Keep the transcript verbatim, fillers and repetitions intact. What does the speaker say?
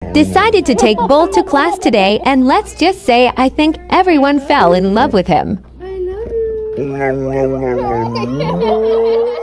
Decided to take Bolt to class today, and let's just say I think everyone fell in love with him. I love you.